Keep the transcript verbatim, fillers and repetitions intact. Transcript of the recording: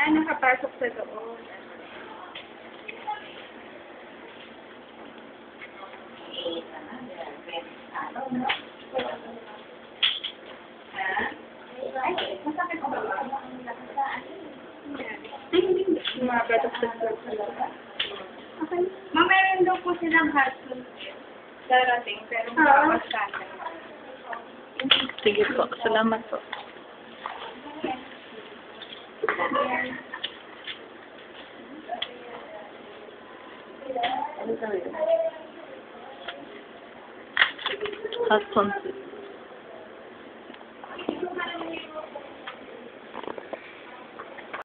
Wala nakapasok sa loob. Masakit ba ba? Ay, hindi. Mabatok sa loob sa loob. Okay. Ma'am, meron daw po silang hustle darating, pero Ah. makapagkata. Sige po. Salamat po. Hot sunset.